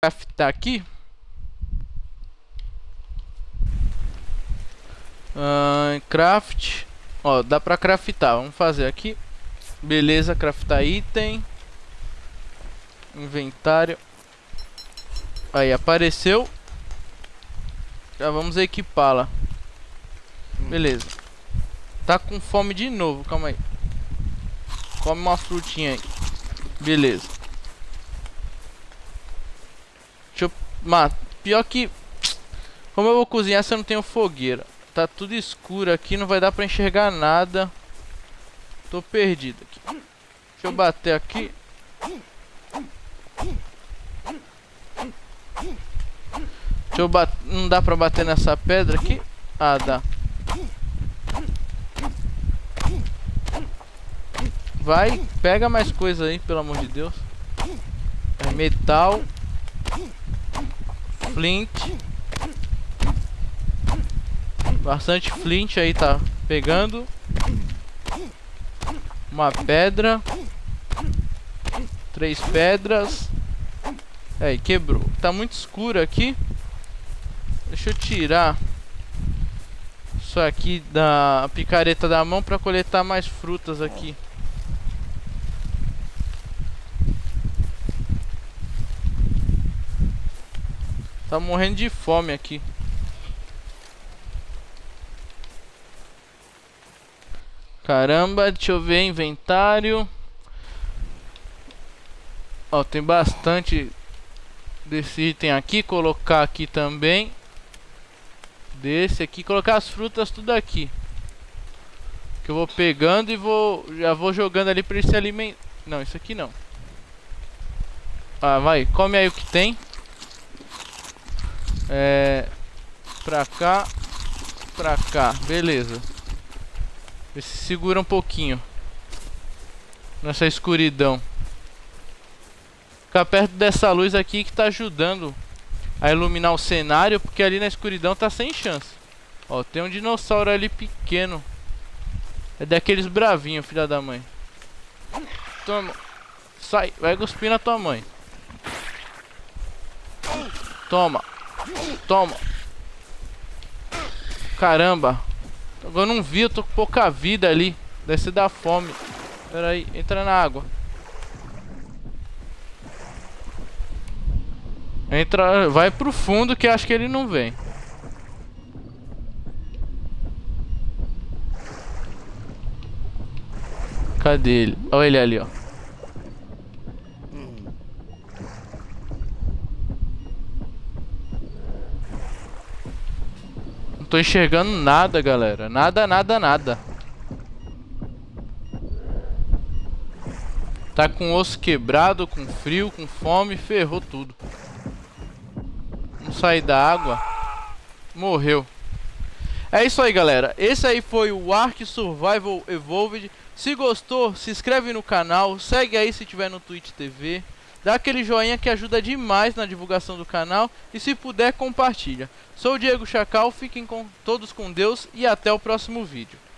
craftar aqui. Craft. Ó, dá pra craftar. Vamos fazer aqui. Beleza, craftar item. Inventário. Aí, apareceu. Já vamos equipá-la. Beleza. Tá com fome de novo, calma aí. Come uma frutinha aí. Beleza. Deixa eu... pior que... como eu vou cozinhar se eu não tenho fogueira? Tá tudo escuro aqui, não vai dar pra enxergar nada. Tô perdido aqui. Deixa eu bater aqui. Deixa eu bater... não dá pra bater nessa pedra aqui? Ah, dá. Vai, pega mais coisa aí, pelo amor de Deus. É metal. Flint. Bastante flint aí, tá pegando. Uma pedra. 3 pedras. Aí, quebrou. Tá muito escuro aqui. Deixa eu tirar isso aqui da picareta da mão pra coletar mais frutas aqui. Tá morrendo de fome aqui. Caramba, deixa eu ver inventário. Ó, tem bastante desse item aqui. Colocar aqui também. Desse aqui, colocar as frutas tudo aqui. Que eu vou pegando e já vou jogando ali pra ele se alimentar. Não, isso aqui não. Ah, vai, come aí o que tem. Pra cá, beleza. Vê se segura um pouquinho nessa escuridão. Ficar perto dessa luz aqui que tá ajudando a iluminar o cenário, porque ali na escuridão tá sem chance. Ó, tem um dinossauro ali pequeno. É daqueles bravinhos, filha da mãe. Toma. Sai, vai cuspir na tua mãe. Toma. Toma. Caramba. Eu não vi, eu tô com pouca vida ali. Deve ser da fome. Pera aí, entra na água. Entra, vai pro fundo que acho que ele não vem. Cadê ele? Olha ele ali, ó. Não tô enxergando nada, galera. Nada, nada, nada. Tá com o osso quebrado, com frio, com fome, ferrou tudo. Não sair da água. Morreu. É isso aí, galera. Esse aí foi o Ark Survival Evolved. Se gostou, se inscreve no canal. Segue aí se tiver no Twitch TV. Dá aquele joinha que ajuda demais na divulgação do canal. E se puder, compartilha. Sou o Diego Chacal. Fiquem todos com Deus. E até o próximo vídeo.